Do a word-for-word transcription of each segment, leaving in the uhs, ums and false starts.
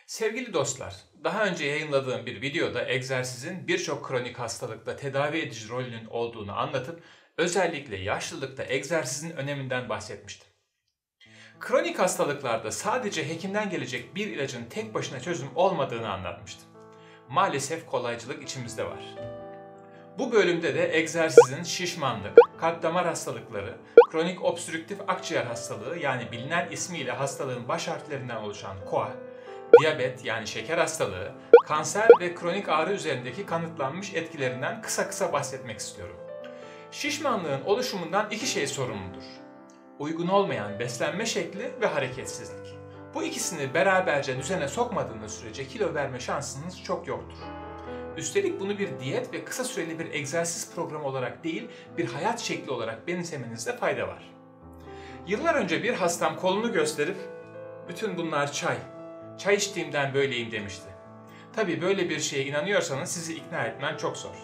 Sevgili dostlar, daha önce yayınladığım bir videoda egzersizin birçok kronik hastalıkta tedavi edici rolünün olduğunu anlatıp özellikle yaşlılıkta egzersizin öneminden bahsetmiştim. Kronik hastalıklarda sadece hekimden gelecek bir ilacın tek başına çözüm olmadığını anlatmıştım. Maalesef kolaycılık içimizde var. Bu bölümde de egzersizin şişmanlık, kalp damar hastalıkları, kronik obstrüktif akciğer hastalığı yani bilinen ismiyle hastalığın baş harflerinden oluşan K O A, diyabet yani şeker hastalığı, kanser ve kronik ağrı üzerindeki kanıtlanmış etkilerinden kısa kısa bahsetmek istiyorum. Şişmanlığın oluşumundan iki şey sorumludur. Uygun olmayan beslenme şekli ve hareketsizlik. Bu ikisini beraberce düzene sokmadığınız sürece kilo verme şansınız çok yoktur. Üstelik bunu bir diyet ve kısa süreli bir egzersiz programı olarak değil, bir hayat şekli olarak benimsemenizde fayda var. Yıllar önce bir hastam kolunu gösterip, "Bütün bunlar çay, çay içtiğimden böyleyim" demişti. Tabii böyle bir şeye inanıyorsanız sizi ikna etmem çok zor.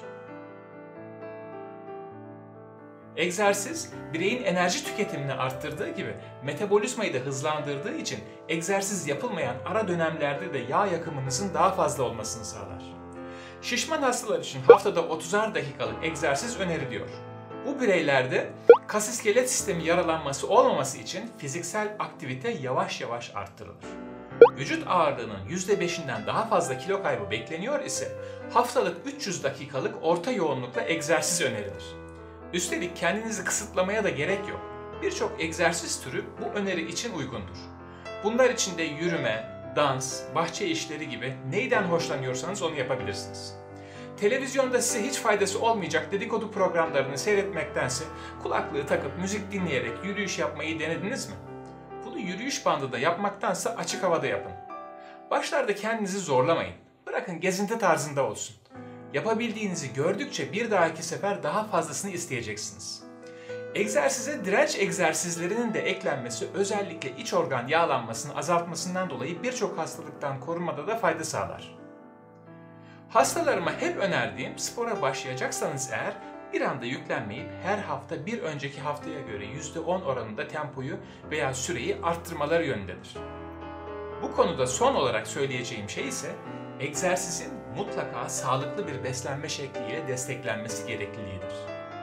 Egzersiz, bireyin enerji tüketimini arttırdığı gibi metabolizmayı da hızlandırdığı için egzersiz yapılmayan ara dönemlerde de yağ yakımınızın daha fazla olmasını sağlar. Şişman hastalar için haftada otuzar dakikalık egzersiz öneriliyor. Bu bireylerde kas iskelet sistemi yaralanması olmaması için fiziksel aktivite yavaş yavaş arttırılır. Vücut ağırlığının yüzde beşinden daha fazla kilo kaybı bekleniyor ise haftalık üç yüz dakikalık orta yoğunlukla egzersiz önerilir. Üstelik kendinizi kısıtlamaya da gerek yok. Birçok egzersiz türü bu öneri için uygundur. Bunlar içinde yürüme, dans, bahçe işleri gibi neyden hoşlanıyorsanız onu yapabilirsiniz. Televizyonda size hiç faydası olmayacak dedikodu programlarını seyretmektense kulaklığı takıp müzik dinleyerek yürüyüş yapmayı denediniz mi? Bunu yürüyüş bandında yapmaktansa açık havada yapın. Başlarda kendinizi zorlamayın. Bırakın gezinti tarzında olsun. Yapabildiğinizi gördükçe bir dahaki sefer daha fazlasını isteyeceksiniz. Egzersize direnç egzersizlerinin de eklenmesi özellikle iç organ yağlanmasını azaltmasından dolayı birçok hastalıktan korunmada da fayda sağlar. Hastalarıma hep önerdiğim, spora başlayacaksanız eğer bir anda yüklenmeyip her hafta bir önceki haftaya göre yüzde on oranında tempoyu veya süreyi arttırmaları yönündedir. Bu konuda son olarak söyleyeceğim şey ise egzersizin mutlaka sağlıklı bir beslenme şekliyle desteklenmesi gerekliliğidir.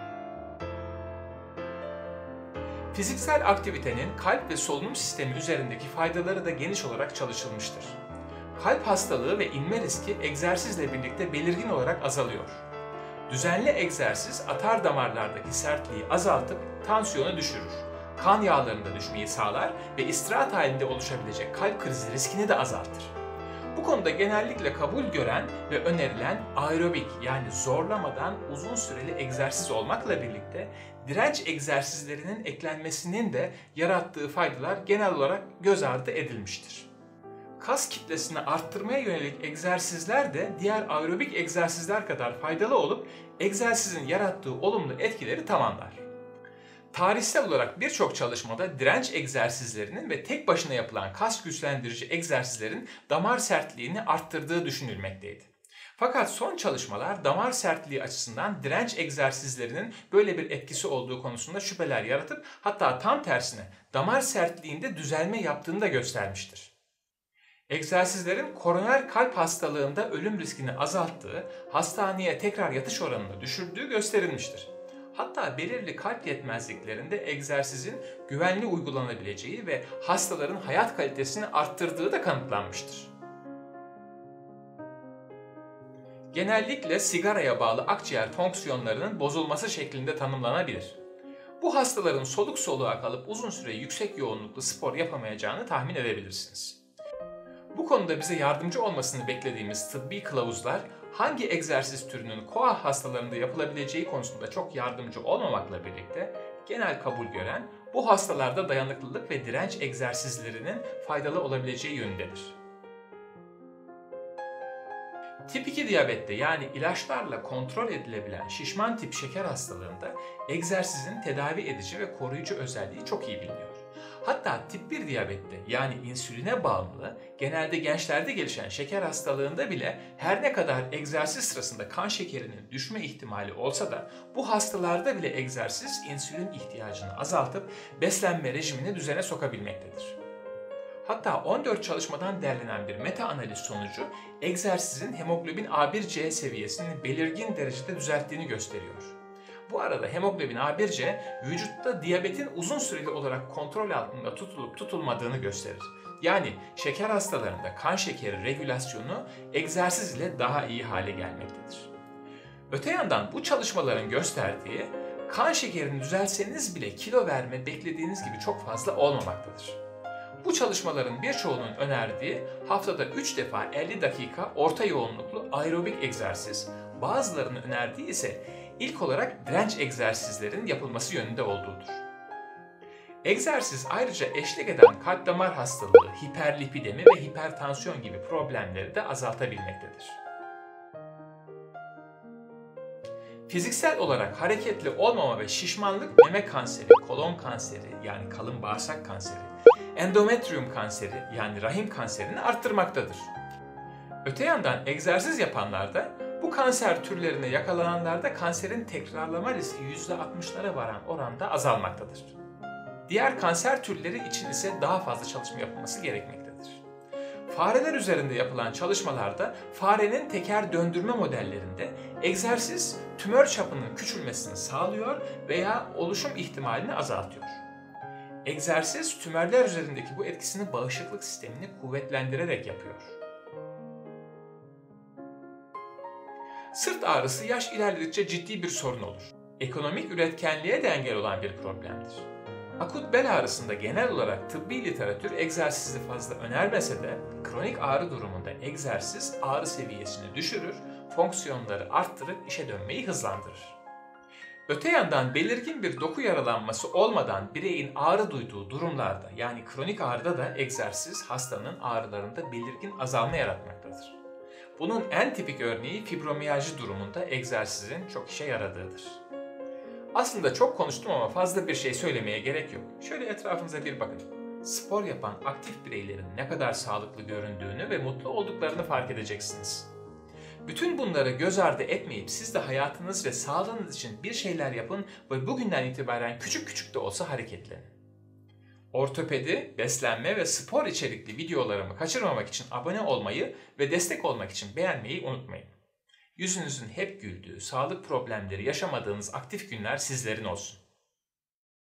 Fiziksel aktivitenin kalp ve solunum sistemi üzerindeki faydaları da geniş olarak çalışılmıştır. Kalp hastalığı ve inme riski egzersizle birlikte belirgin olarak azalıyor. Düzenli egzersiz atar damarlardaki sertliği azaltıp tansiyonu düşürür. Kan yağlarında düşmeyi sağlar ve istirahat halinde oluşabilecek kalp krizi riskini de azaltır. Bu konuda genellikle kabul gören ve önerilen aerobik yani zorlamadan uzun süreli egzersiz olmakla birlikte direnç egzersizlerinin eklenmesinin de yarattığı faydalar genel olarak göz ardı edilmiştir. Kas kitlesini arttırmaya yönelik egzersizler de diğer aerobik egzersizler kadar faydalı olup egzersizin yarattığı olumlu etkileri tamamlar. Tarihsel olarak birçok çalışmada direnç egzersizlerinin ve tek başına yapılan kas güçlendirici egzersizlerin damar sertliğini arttırdığı düşünülmekteydi. Fakat son çalışmalar damar sertliği açısından direnç egzersizlerinin böyle bir etkisi olduğu konusunda şüpheler yaratıp hatta tam tersine damar sertliğinde düzelme yaptığını da göstermiştir. Egzersizlerin koroner kalp hastalığında ölüm riskini azalttığı, hastaneye tekrar yatış oranını düşürdüğü gösterilmiştir. Hatta belirli kalp yetmezliklerinde egzersizin güvenli uygulanabileceği ve hastaların hayat kalitesini arttırdığı da kanıtlanmıştır. Genellikle sigaraya bağlı akciğer fonksiyonlarının bozulması şeklinde tanımlanabilir. Bu hastaların soluk soluğa kalıp uzun süre yüksek yoğunluklu spor yapamayacağını tahmin edebilirsiniz. Bu konuda bize yardımcı olmasını beklediğimiz tıbbi kılavuzlar hangi egzersiz türünün K O A hastalarında yapılabileceği konusunda çok yardımcı olmamakla birlikte genel kabul gören bu hastalarda dayanıklılık ve direnç egzersizlerinin faydalı olabileceği yönündedir. Tip iki diyabette yani ilaçlarla kontrol edilebilen şişman tip şeker hastalığında egzersizin tedavi edici ve koruyucu özelliği çok iyi biliniyor. Hatta tip bir diyabette yani insüline bağımlı, genelde gençlerde gelişen şeker hastalığında bile her ne kadar egzersiz sırasında kan şekerinin düşme ihtimali olsa da bu hastalarda bile egzersiz insülin ihtiyacını azaltıp beslenme rejimini düzene sokabilmektedir. Hatta on dört çalışmadan derlenen bir meta analiz sonucu egzersizin hemoglobin A bir C seviyesini belirgin derecede düzelttiğini gösteriyor. Bu arada hemoglobin A bir C vücutta diyabetin uzun süreli olarak kontrol altında tutulup tutulmadığını gösterir. Yani şeker hastalarında kan şekeri regülasyonu egzersiz ile daha iyi hale gelmektedir. Öte yandan bu çalışmaların gösterdiği kan şekerini düzelseniz bile kilo verme beklediğiniz gibi çok fazla olmamaktadır. Bu çalışmaların birçoğunun önerdiği haftada üç defa elli dakika orta yoğunluklu aerobik egzersiz, bazılarının önerdiği ise ilk olarak direnç egzersizlerin yapılması yönünde olduğudur. Egzersiz ayrıca eşlik eden kalp damar hastalığı, hiperlipidemi ve hipertansiyon gibi problemleri de azaltabilmektedir. Fiziksel olarak hareketli olmama ve şişmanlık meme kanseri, kolon kanseri yani kalın bağırsak kanseri, endometrium kanseri yani rahim kanserini arttırmaktadır. Öte yandan egzersiz yapanlarda bu kanser türlerine yakalananlarda kanserin tekrarlama riski yüzde altmışlara varan oranda azalmaktadır. Diğer kanser türleri için ise daha fazla çalışma yapılması gerekmektedir. Fareler üzerinde yapılan çalışmalarda farenin teker döndürme modellerinde egzersiz tümör çapının küçülmesini sağlıyor veya oluşum ihtimalini azaltıyor. Egzersiz tümörler üzerindeki bu etkisini bağışıklık sistemini kuvvetlendirerek yapıyor. Sırt ağrısı yaş ilerledikçe ciddi bir sorun olur. Ekonomik üretkenliğe de engel olan bir problemdir. Akut bel ağrısında genel olarak tıbbi literatür egzersizi fazla önermese de kronik ağrı durumunda egzersiz ağrı seviyesini düşürür, fonksiyonları arttırıp işe dönmeyi hızlandırır. Öte yandan belirgin bir doku yaralanması olmadan bireyin ağrı duyduğu durumlarda yani kronik ağrıda da egzersiz hastanın ağrılarında belirgin azalma yaratmaktadır. Bunun en tipik örneği fibromiyalji durumunda egzersizin çok işe yaradığıdır. Aslında çok konuştum ama fazla bir şey söylemeye gerek yok. Şöyle etrafınıza bir bakın. Spor yapan aktif bireylerin ne kadar sağlıklı göründüğünü ve mutlu olduklarını fark edeceksiniz. Bütün bunları göz ardı etmeyip siz de hayatınız ve sağlığınız için bir şeyler yapın ve bugünden itibaren küçük küçük de olsa hareketlenin. Ortopedi, beslenme ve spor içerikli videolarımı kaçırmamak için abone olmayı ve destek olmak için beğenmeyi unutmayın. Yüzünüzün hep güldüğü, sağlık problemleri yaşamadığınız aktif günler sizlerin olsun.